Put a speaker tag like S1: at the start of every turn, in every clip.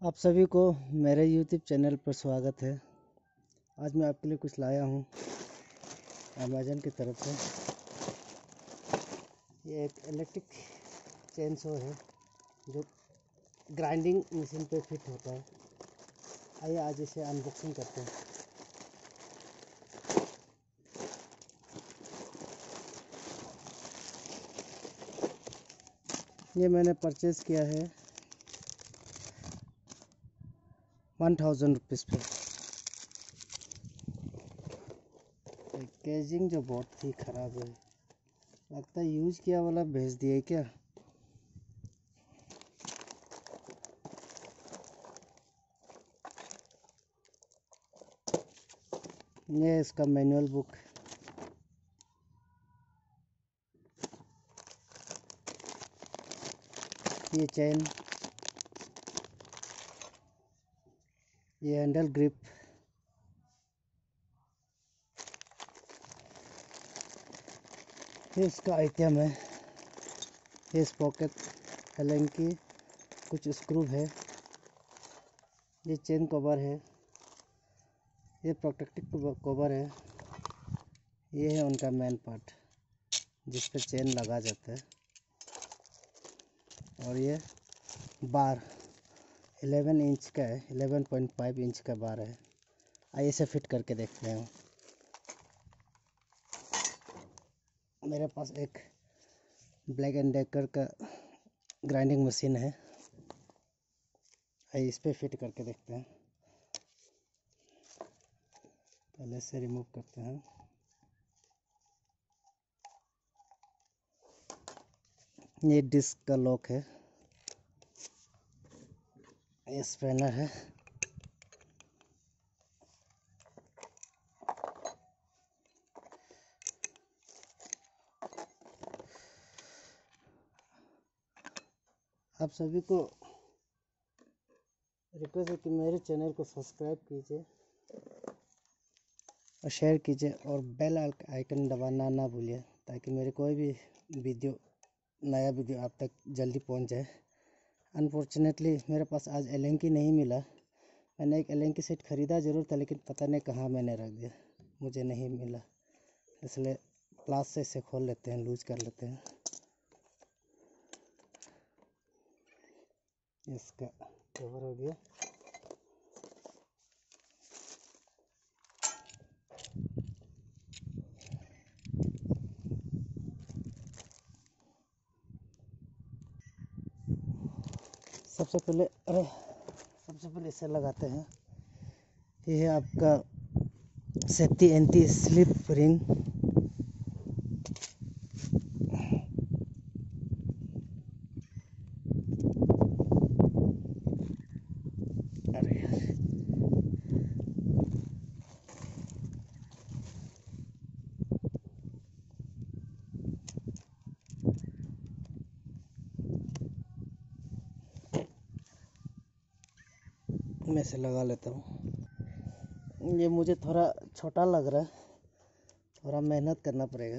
S1: आप सभी को मेरे YouTube चैनल पर स्वागत है। आज मैं आपके लिए कुछ लाया हूँ अमेज़न की तरफ से। ये एक इलेक्ट्रिक चेन सो है जो ग्राइंडिंग मशीन पे फिट होता है। आइए आज इसे अनबॉक्सिंग करते हैं। ये मैंने परचेज़ किया है 1000 रुपीज़ पे। पैकेजिंग जो बहुत ही ख़राब है, लगता है यूज़ किया वाला भेज दिए क्या। ये इसका मैनुअल बुक, ये चेन, ये हैंडल ग्रिप, ये इसका आइटम है। ये स्पॉकेट हेलेंकी, कुछ स्क्रू है, ये चेन कवर है, ये प्रोटेक्टिव कवर है, ये है उनका मेन पार्ट जिस पे चेन लगा जाता है। और ये बार 11 इंच का है, 11.5 इंच का बार है। आइए इसे फिट करके देखते हैं। मेरे पास एक ब्लैक एंड डेकर का ग्राइंडिंग मशीन है। आइए इस पे फिट करके देखते हैं। पहले से रिमूव करते हैं। ये डिस्क का लॉक है, ये स्पैनर है, आप सभी को रिक्वेस्ट है कि मेरे चैनल को सब्सक्राइब कीजिए और शेयर कीजिए और बेल आइकन दबाना ना भूलिए, ताकि मेरे कोई भी नया वीडियो आप तक जल्दी पहुंच जाए। अनफॉर्चुनेटली मेरे पास आज एलेंकी नहीं मिला। मैंने एक एलेंकी सेट ख़रीदा ज़रूर था, लेकिन पता नहीं कहाँ मैंने रख दिया, मुझे नहीं मिला। इसलिए प्लास से इसे खोल लेते हैं, लूज कर लेते हैं। इसका कवर हो गया। सबसे पहले इसे लगाते हैं। ये है आपका सेफ्टी एंटी स्लिप रिंग। अरे यार, मैं इसे लगा लेता हूँ। ये मुझे थोड़ा छोटा लग रहा है, थोड़ा मेहनत करना पड़ेगा।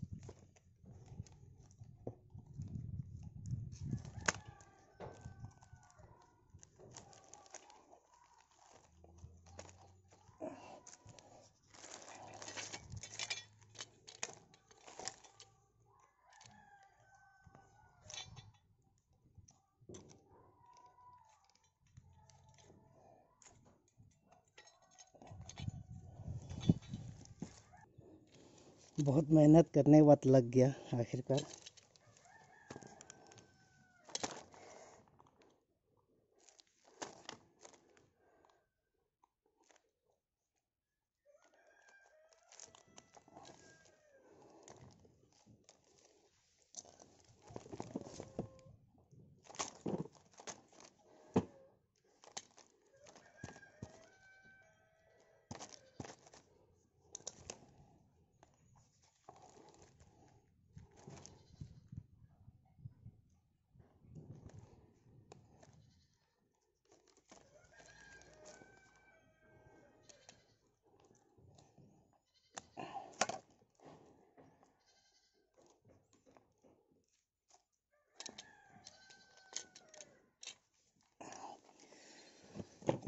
S1: बहुत मेहनत करने के बाद लग गया आखिरकार।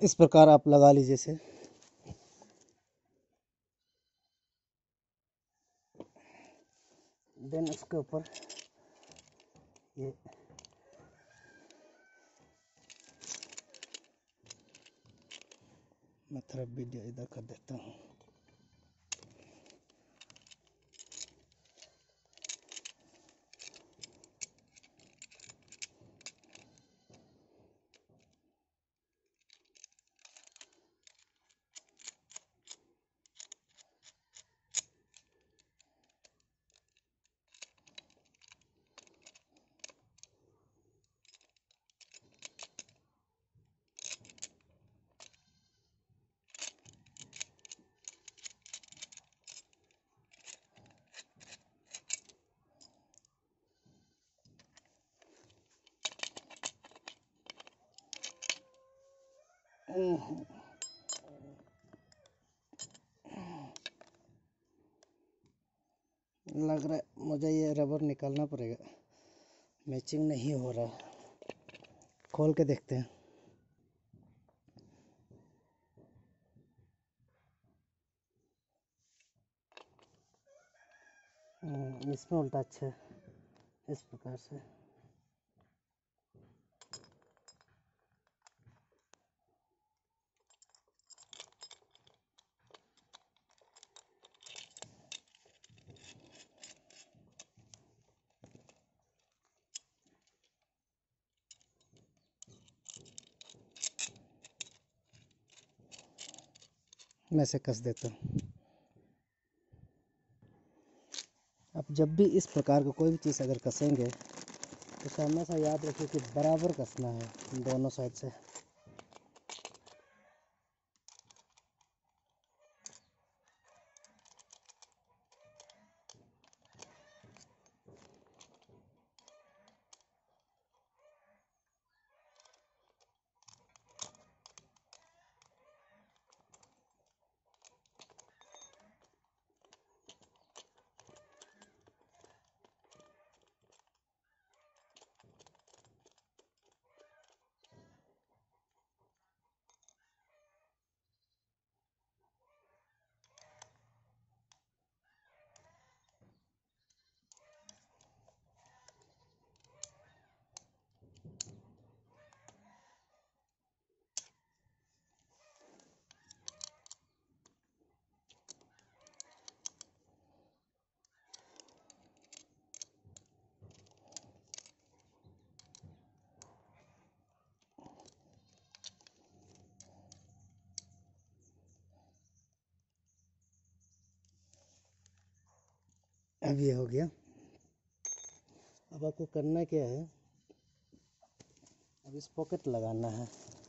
S1: इस प्रकार आप लगा लीजिए इसे। देन इसके ऊपर ये मैं थोड़ा वीडियो इधर कर देता हूँ। लग रहा है मुझे ये रबर निकालना पड़ेगा, मैचिंग नहीं हो रहा। खोल के देखते हैं। इसमें उल्टा अच्छा है, इस प्रकार से। मैं से कस देता हूँ। अब जब भी इस प्रकार का कोई भी चीज़ अगर कसेंगे तो हमेशा याद रखिए कि बराबर कसना है दोनों साइड से। अब ये हो गया। अब आपको करना क्या है, अब इस पॉकेट लगाना है।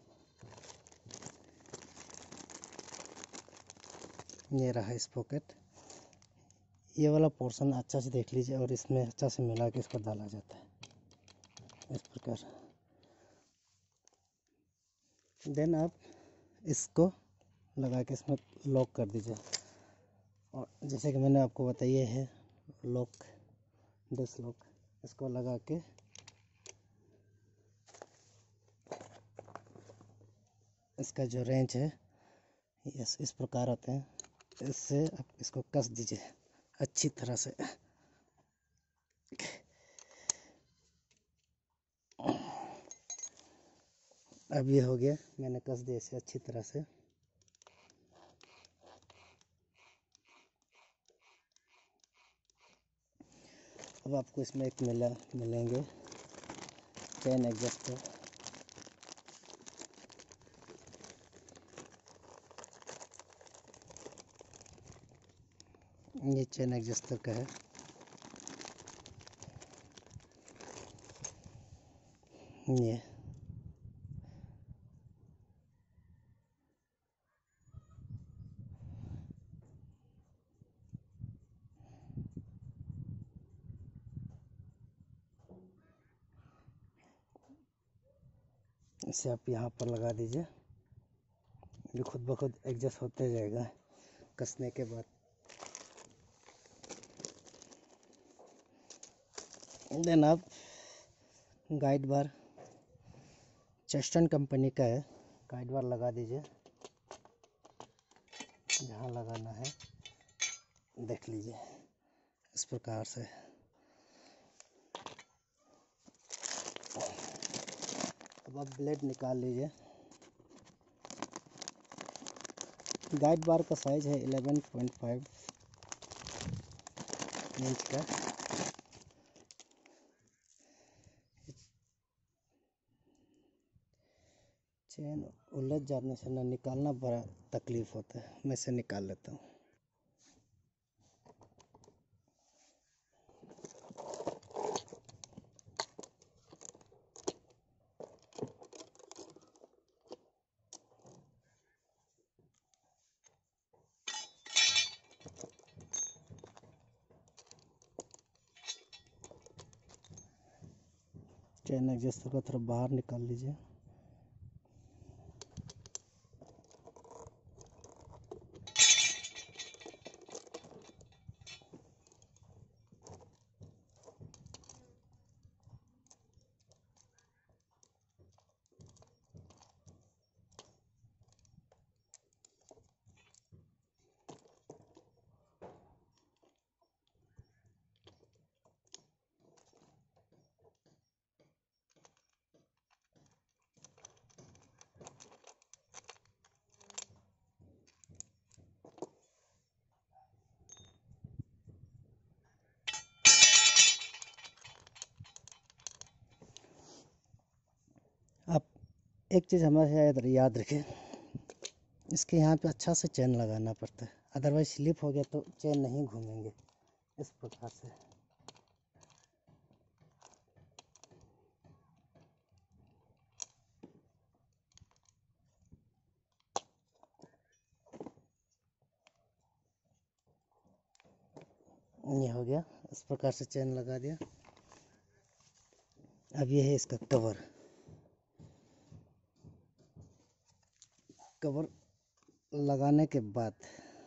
S1: ये रहा इस पॉकेट। ये वाला पोर्शन अच्छा से देख लीजिए और इसमें अच्छा से मिला के इसको डाला जाता है इस प्रकार। देन आप इसको लगा के इसमें लॉक कर दीजिए। और जैसे कि मैंने आपको बताया है लॉक, डिस लॉक, इसको लगा के इसका जो रेंज है यस इस प्रकार आते हैं। इससे आप इसको कस दीजिए अच्छी तरह से। अब ये हो गया, मैंने कस दिया इसे अच्छी तरह से। अब आपको इसमें एक मिलेंगे चेन एडजस्टर। ये चेन एडजस्टर का है। ये इसे आप यहाँ पर लगा दीजिए, ये खुद ब खुद एडजस्ट होते जाएगा कसने के बाद। देन आप गाइड बार चेस्टन कंपनी का है, गाइड बार लगा दीजिए, जहाँ लगाना है देख लीजिए इस प्रकार से। अब आप ब्लेड निकाल लीजिए। गाइड बार का साइज है 11.5 इंच का। चेन उलझ जाने से ना निकालना बड़ा तकलीफ होता है। मैं इसे निकाल लेता हूँ। चेन एडजस्टर को थोड़ा बाहर निकाल लीजिए। आप एक चीज़ हमेशा याद रखें, इसके यहाँ पे अच्छा से चेन लगाना पड़ता है, अदरवाइज स्लिप हो गया तो चेन नहीं घूमेंगे। इस प्रकार से ये हो गया। इस प्रकार से चेन लगा दिया। अब ये है इसका कवर। कवर लगाने के बाद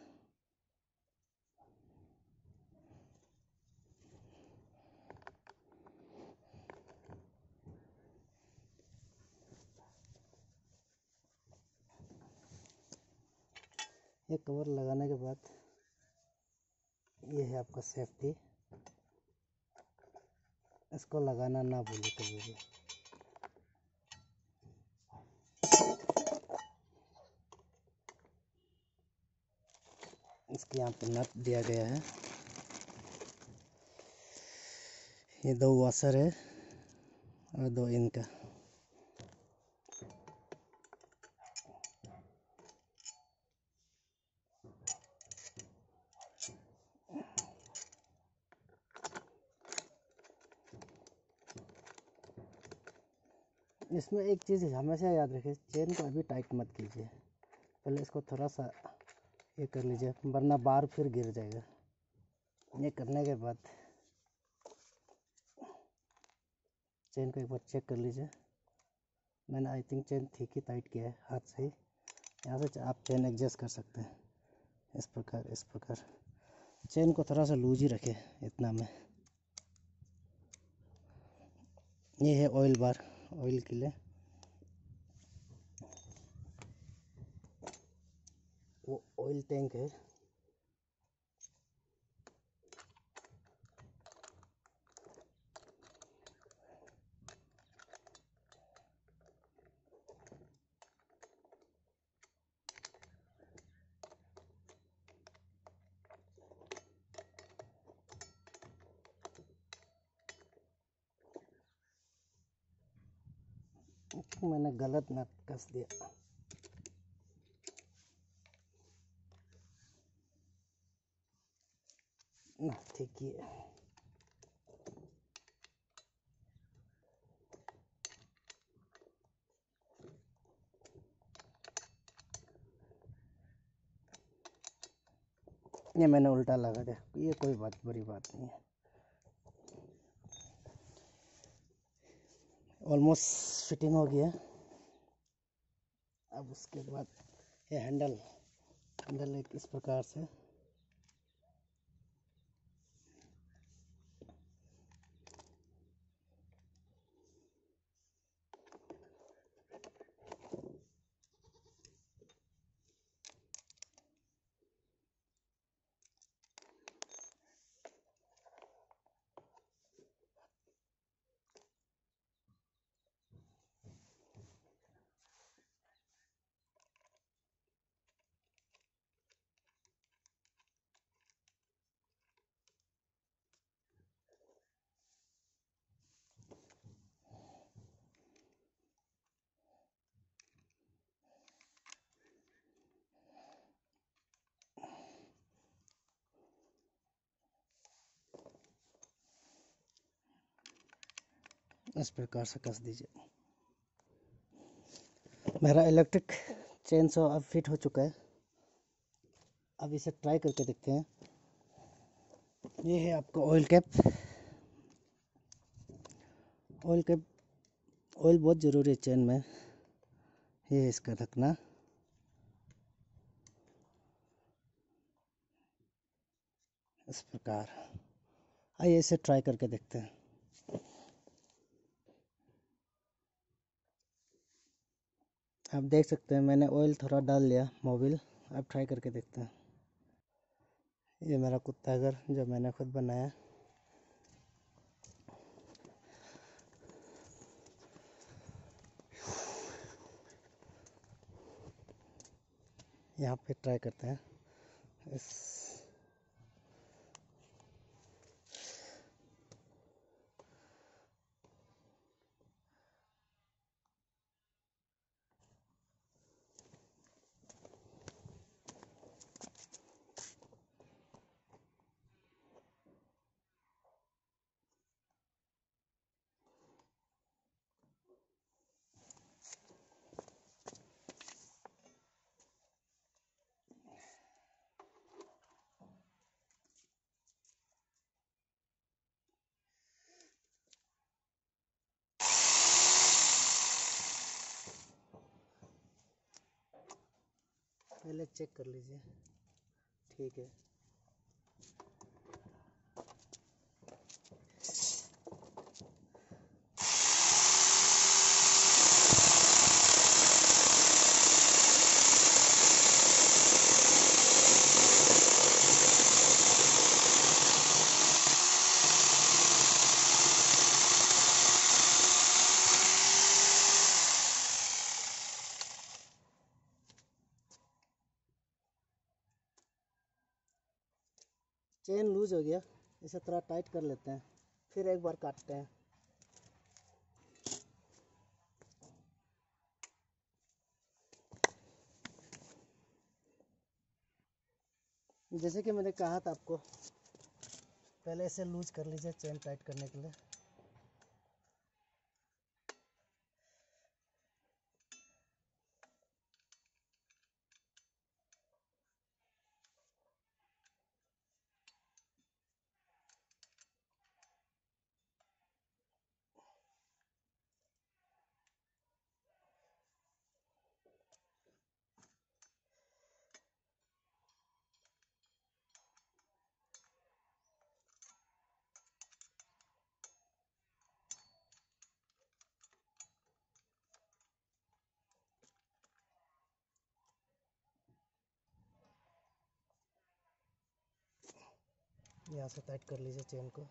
S1: ये कवर लगाने के बाद ये है आपका सेफ्टी। इसको लगाना ना भूलें कभी भी। इसके यहाँ पे नट दिया गया है। ये 2 वाशर है और 2 इनका। इसमें एक चीज़ हमेशा याद रखिए, चेन को अभी टाइट मत कीजिए, पहले इसको थोड़ा सा ये कर लीजिए, वरना बार फिर गिर जाएगा। ये करने के बाद चेन को एक बार चेक कर लीजिए। मैंने आई थिंक चेन ठीक ही टाइट किया है हाथ से ही। यहाँ से आप चेन एडजस्ट कर सकते हैं इस प्रकार। चेन को थोड़ा सा लूज ही रखें इतना में। ये है ऑयल बार, ऑयल के लिए वो ऑयल टैंक है। मैंने गलत नट कस दिया। ना ठीक ही है। ये मैंने उल्टा लगा दिया, ये कोई बड़ी बात नहीं है। ऑलमोस्ट फिटिंग हो गया। अब उसके बाद ये हैंडल एक इस प्रकार से इस प्रकार से कस दीजिए। मेरा इलेक्ट्रिक चेन सॉ अब फिट हो चुका है। अब इसे ट्राई करके देखते हैं। ये है आपका ऑयल कैप। ऑयल बहुत ज़रूरी है चेन में। ये है इसका ढकना। इस प्रकार। आइए इसे ट्राई करके देखते हैं। आप देख सकते हैं मैंने ऑयल थोड़ा डाल लिया मोबिल। अब ट्राई करके देखते हैं। ये मेरा कुत्ता घर जो मैंने खुद बनाया। यहाँ पे ट्राई करते हैं। इस पहले चेक कर लीजिए। ठीक है। चेन लूज हो गया। इसे थोड़ा टाइट कर लेते हैं, फिर एक बार काटते हैं। जैसे कि मैंने कहा था आपको, पहले इसे लूज कर लीजिए चेन टाइट करने के लिए। यहाँ से टाइट कर लीजिए चेन को।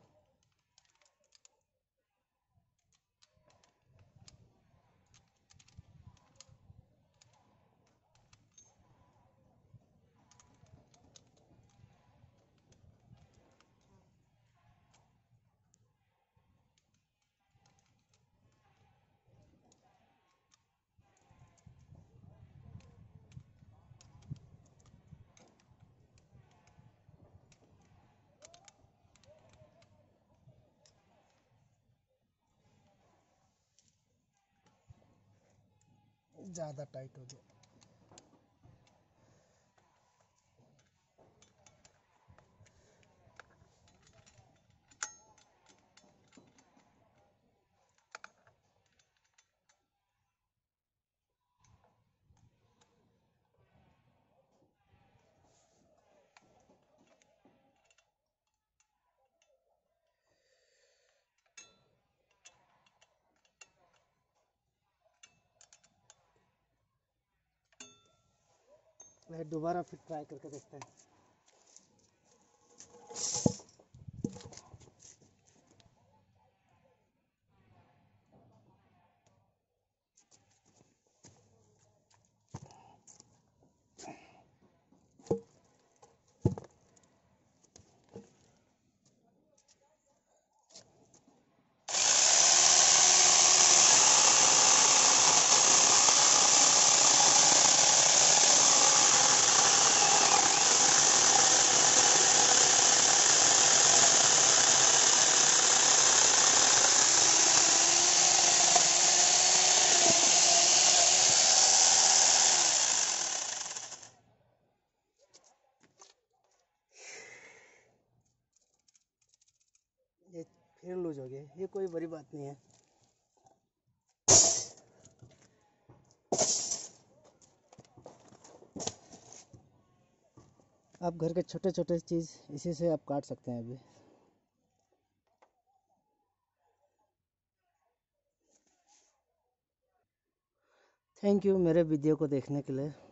S1: ज़्यादा टाइट हो गया। दोबारा फिर ट्राई करके देखते हैं। फिर लूज हो गया, ये कोई बड़ी बात नहीं है। आप घर के छोटे छोटे चीज़ इसी से आप काट सकते हैं अभी। थैंक यू मेरे वीडियो को देखने के लिए।